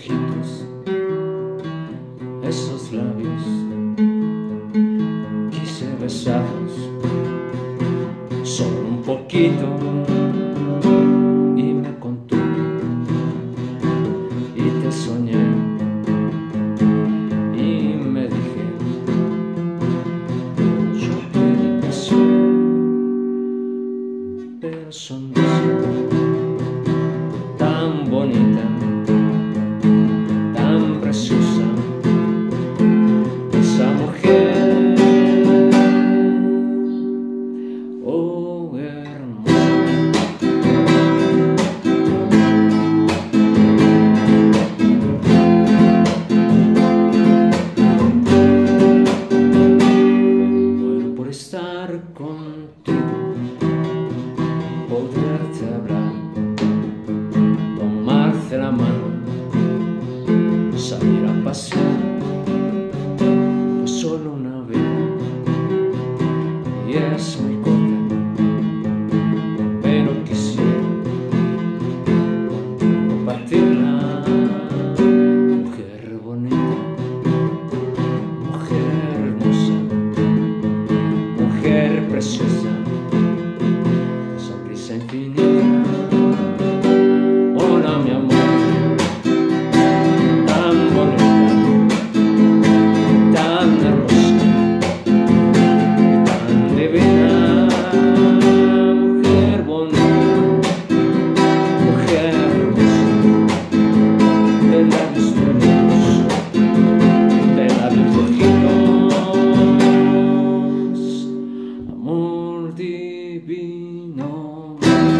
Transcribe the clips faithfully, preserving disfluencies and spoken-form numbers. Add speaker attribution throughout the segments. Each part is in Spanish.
Speaker 1: ojitos, esos labios, quise besarlos solo un poquito y me contuve y te soñé y me dije, yo te besé, pero sonrisa tan bonita, tan preciosa, esa mujer, oh hermosa. Me muero por estar contigo, poderte hablar, tomarte la mano, salir a pasear, pues solo una vez, y es muy corta, pero quisiera contigo partirla. Mujer bonita, mujer hermosa, mujer preciosa, sonrisa infinita. Hola mi amor, tan bonita, tan hermosa, tan divina. Mujer bonita, mujer hermosa, de labios bonitos, de labios rojitos, amor divino.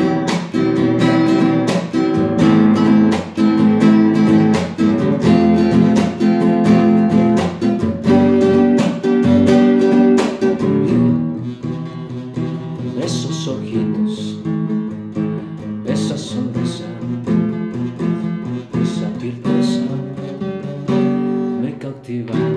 Speaker 1: Esos ojitos, esa sonrisa, esa piel tersa me cautivan.